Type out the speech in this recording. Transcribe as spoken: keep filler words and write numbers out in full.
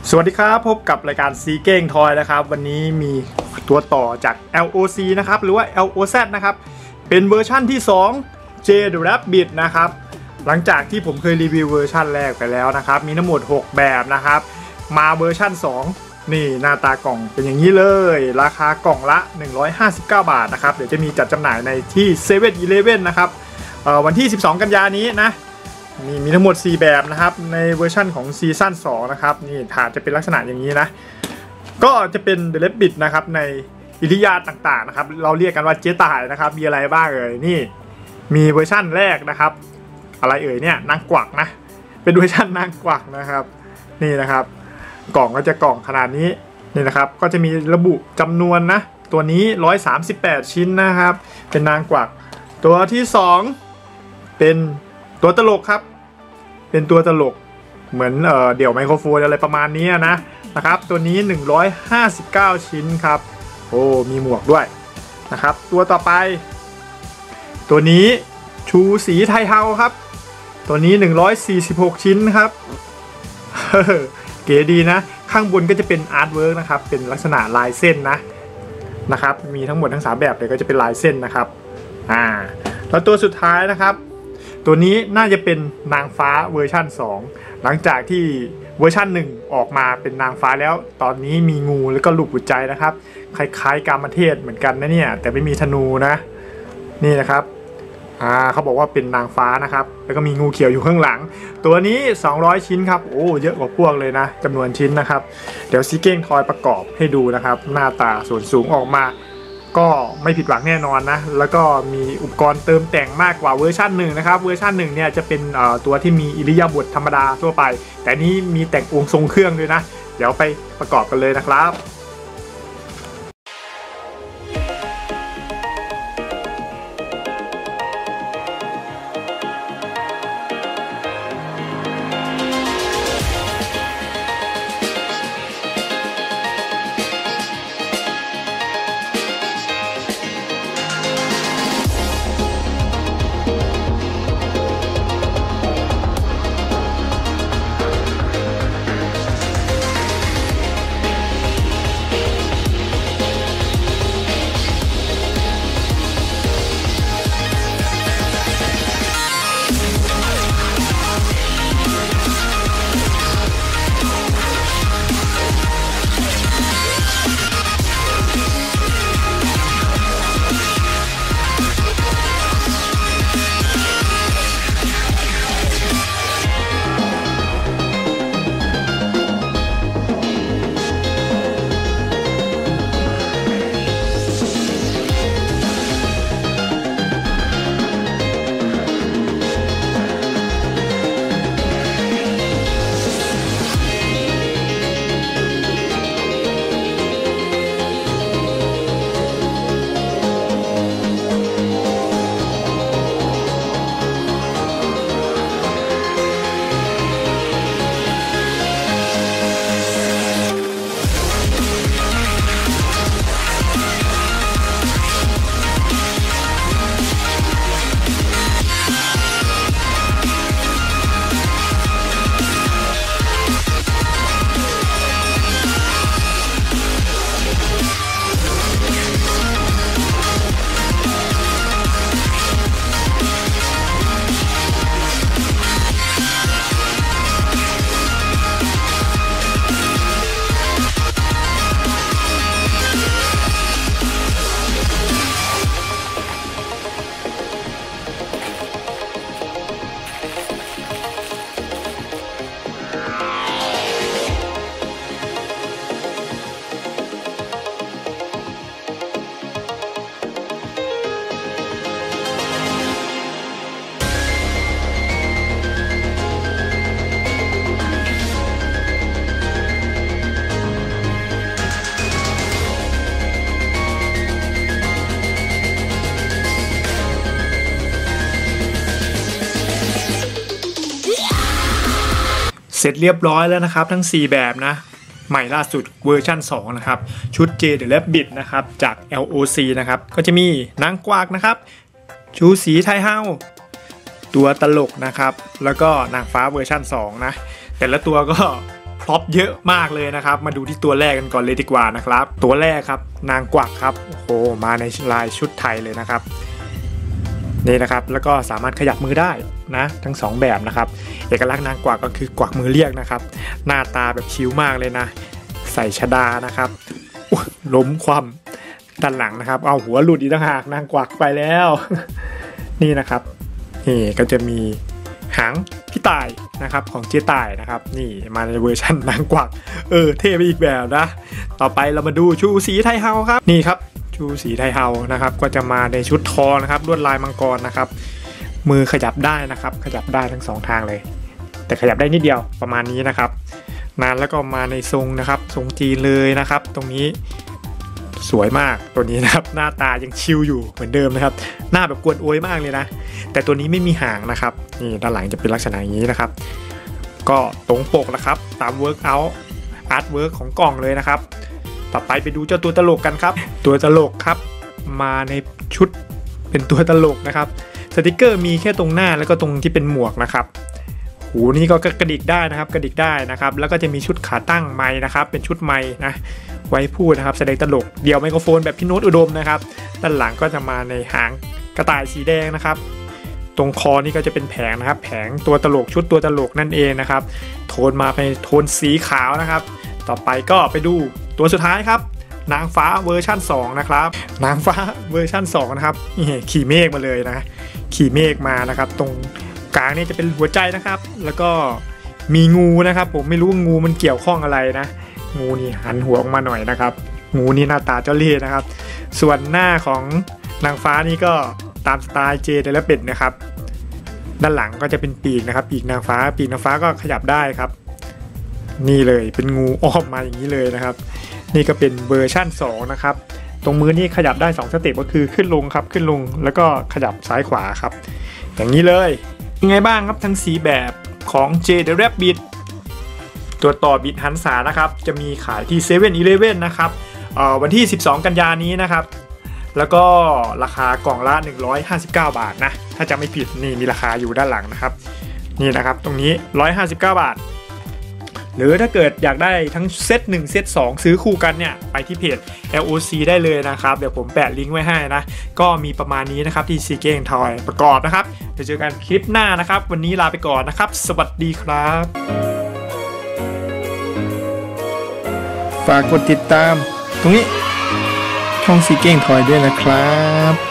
สวัสดีครับพบกับรายการซีเก้งทอยนะครับวันนี้มีตัวต่อจาก แอล โอ ซี นะครับหรือว่า แอล โอ แซด นะครับเป็นเวอร์ชั่นที่สอง J The Rabbit นะครับหลังจากที่ผมเคยรีวิวเวอร์ชันแรกไปแล้วนะครับมีทั้งหมดหกแบบนะครับมาเวอร์ชันสองนี่หน้าตากล่องเป็นอย่างนี้เลยราคากล่องละหนึ่งร้อยห้าสิบเก้าบาทนะครับเดี๋ยวจะมีจัดจำหน่ายในที่ เซเว่น อีเลฟเว่น นะครับวันที่สิบสองกันยายนนี้นะมีมีทั้งหมดสี่แบบนะครับในเวอร์ชั่นของซีซั่นสองนะครับนี่ถาดจะเป็นลักษณะอย่างนี้นะก็จะเป็น The Rabbit นะครับในอิริยาบถต่างๆนะครับเราเรียกกันว่าเจ๊ต่ายนะครับมีอะไรบ้างเอ่ยนี่มีเวอร์ชั่นแรกนะครับอะไรเอ่ยเนี่ยนางกวักนะเป็นเวอร์ชั่นนางกวักนะครับนี่นะครับกล่องก็จะกล่องขนาดนี้นี่นะครับก็จะมีระบุจำนวนนะตัวนี้หนึ่งร้อยสามสิบแปดชิ้นนะครับเป็นนางกวักตัวที่สองเป็นตัวตลกครับเป็นตัวตลกเหมือนเอ่อเดี่ยวไมโครโฟนอะไรประมาณนี้นะนะครับตัวนี้หนึ่งร้อยห้าสิบเก้าชิ้นครับโอ้มีหมวกด้วยนะครับตัวต่อไปตัวนี้ชูสีไทเฮาครับตัวนี้หนึ่งร้อยสี่สิบหกชิ้นครับเก๋ดีนะข้างบนก็จะเป็นอาร์ตเวิร์กนะครับเป็นลักษณะลายเส้นนะนะครับมีทั้งหมดทั้งสามแบบเลยก็จะเป็นลายเส้นนะครับอ่าแล้วตัวสุดท้ายนะครับตัวนี้น่าจะเป็นนางฟ้าเวอร์ชั่นสองหลังจากที่เวอร์ชั่นหนึ่งออกมาเป็นนางฟ้าแล้วตอนนี้มีงูแล้วก็ลูกหัวใจนะครับคล้ายๆกามเทพเหมือนกันนะเนี่ยแต่ไม่มีธนูนะนี่นะครับอ่าเขาบอกว่าเป็นนางฟ้านะครับแล้วก็มีงูเขียวอยู่ข้างหลังตัวนี้สองร้อยชิ้นครับโอ้เยอะกว่าพวกเลยนะจำนวนชิ้นนะครับเดี๋ยวซีเก้งทอยประกอบให้ดูนะครับหน้าตาส่วนสูงออกมาก็ไม่ผิดหวังแน่นอนนะแล้วก็มีอุปกรณ์เติมแต่งมากกว่าเวอร์ชันหนึ่งนะครับเวอร์ชันหนึ่งเนี่ยจะเป็นตัวที่มีอิริยาบถธรรมดาทั่วไปแต่นี้มีแต่งองค์ทรงเครื่องด้วยนะเดี๋ยวไปประกอบกันเลยนะครับเสร็จเรียบร้อยแล้วนะครับทั้งสี่แบบนะใหม่ล่าสุดเวอร์ชันสองนะครับชุด J The Rabbit นะครับจาก แอล โอ ซี นะครับก็จะมีนางกวากนะครับชูสีไทเฮาตัวตลกนะครับแล้วก็นางฟ้าเวอร์ชันสองนะแต่ละตัวก็พร็อพเยอะมากเลยนะครับมาดูที่ตัวแรกกันก่อนเลยดีกว่านะครับตัวแรกครับนางกวักครับโอ้โหมาในลายชุดไทยเลยนะครับนี่นะครับแล้วก็สามารถขยับมือได้นะทั้งสองแบบนะครับเอกลักษณ์นางกวักก็คือกวักมือเรียกนะครับหน้าตาแบบชิวมากเลยนะใส่ชดานะครับล้มคว่ำด้านหลังนะครับเอาหัวหลุดอีกต่างหากนางกวักไปแล้วนี่นะครับนี่ก็จะมีหางพี่ต่ายนะครับของเจ๊ต่ายนะครับนี่มาในเวอร์ชันนางกวักเออเท่ไปอีกแบบนะต่อไปเรามาดูชูสีไทเฮาครับนี่ครับชูสีไทเฮานะครับก็จะมาในชุดทอนะครับลวดลายมังกรนะครับมือขยับได้นะครับขยับได้ทั้งสองทางเลยแต่ขยับได้นิดเดียวประมาณนี้นะครับนานแล้วก็มาในทรงนะครับทรงจีนเลยนะครับตรงนี้สวยมากตัวนี้นะครับหน้าตายังชิลอยู่เหมือนเดิมนะครับหน้าแบบกวนโอยมากเลยนะแต่ตัวนี้ไม่มีหางนะครับนี่ด้านหลังจะเป็นลักษณะอย่างนี้นะครับก็ตรงปกนะครับตามเวิร์กเอาท์อาร์ตเวิร์กของกล่องเลยนะครับต่อไปไปดูเจ้าตัวตลกกันครับตัวตลกครับมาในชุดเป็นตัวตลกนะครับสติกเกอร์มีแค่ตรงหน้าแล้วก็ตรงที่เป็นหมวกนะครับหูนี่ก็กระดิกได้นะครับกระดิกได้นะครับแล้วก็จะมีชุดขาตั้งไม้นะครับเป็นชุดไม้นะไว้พูดนะครับแสดงตลกเดี่ยวไมโครโฟนแบบพี่โน้ตอุดมนะครับด้านหลังก็จะมาในหางกระต่ายสีแดงนะครับตรงคอนี่ก็จะเป็นแผงนะครับแผงตัวตลกชุดตัวตลกนั่นเองนะครับโทนมาเป็นโทนสีขาวนะครับต่อไปก็ไปดูตัวสุดท้ายครับนางฟ้าเวอร์ชั่นสองนะครับนางฟ้าเวอร์ชั่นสองนะครับนี่ขี่เมฆมาเลยนะขี่เมฆมานะครับตรงกลางนี่จะเป็นหัวใจนะครับแล้วก็มีงูนะครับผมไม่รู้งูมันเกี่ยวข้องอะไรนะงูนี่หันหัวออกมาหน่อยนะครับงูนี่หน้าตาเจ้าเล่ห์นะครับส่วนหน้าของนางฟ้านี่ก็ตามสไตล์เจเดลเป็ดนะครับด้านหลังก็จะเป็นปีกนะครับปีกนางฟ้าปีกนางฟ้าก็ขยับได้ครับนี่เลยเป็นงูอ้อมมาอย่างนี้เลยนะครับนี่ก็เป็นเวอร์ชั่นสองนะครับตรงมือนี่ขยับได้สองสเต็ปก็คือขึ้นลงครับขึ้นลงแล้วก็ขยับซ้ายขวาครับอย่างนี้เลยยังไงบ้างครับทั้งสีแบบของ J The Rabbit ตัวต่อบิดหันษานะครับจะมีขายที่เซเว่นอีเลฟเว่นนะครับวันที่สิบสองกันยายนนี้นะครับแล้วก็ราคากล่องละหนึ่งร้อยห้าสิบเก้าบาทนะถ้าจะไม่ผิดนี่มีราคาอยู่ด้านหลังนะครับนี่นะครับตรงนี้หนึ่งร้อยห้าสิบเก้าบาทหรือถ้าเกิดอยากได้ทั้งเซตหนึ่งเซตสองซื้อคู่กันเนี่ยไปที่เพจ แอล โอ ซี ได้เลยนะครับเดี๋ยวผมแปะลิงก์ไว้ให้นะก็มีประมาณนี้นะครับที่ซีเก้งทอยประกอบนะครับเดี๋ยวเจอกันคลิปหน้านะครับวันนี้ลาไปก่อนนะครับสวัสดีครับฝากกดติดตามตรงนี้ช่องซีเก้งทอยด้วยนะครับ